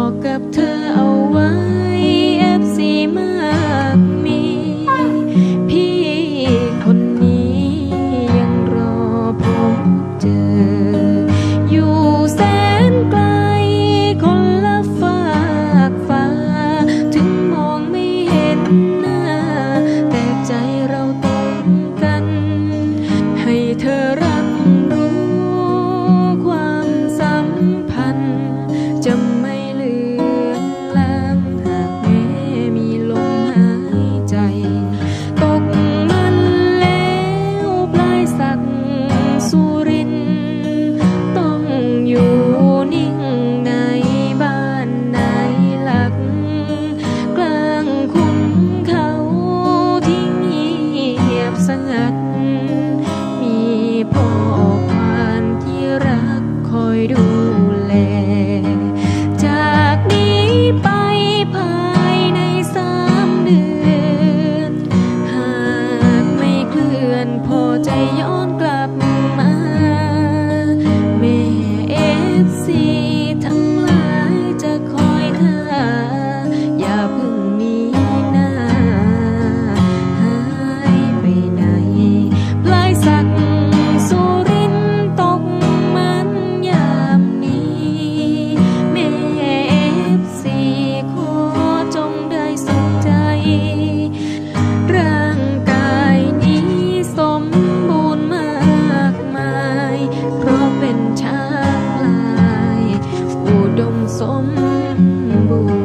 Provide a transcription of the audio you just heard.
บอกกับเธอเอาไว้ FC มากมีพี่คนนี้ยังรอพบเจออยู่แสนไกลคนละฝากฟ้าถึงมองไม่เห็นหน้าแต่ใจเราตรงกันให้เธอรับรู้ความสัมพันธ์จะไม่เลือนลางหากแม้มีลมหายใจตกมันแล้วปลายสักสุรินทร์ต้องอยู่นิ่งในบ้านในหลักกลางคุ้มเขาที่เงียบสงัดมีพ่อควานที่รักคอยดูแลจากนี้ไปภายใน3 เดือนหากไม่เคลื่อนพอใจย้อนกลับมาแม่ FC ทั้งหลายจะคอยท่าอย่าเพิ่งหนีหน้าหายไปไหนปลายสักสุรินทร์ตกมันยามนี้แม่ FC ขอจงได้สนใจร่างกายนี้สมบูรณ์มากมายเพราะเป็นช้างพลายอุดมสมบูรณ์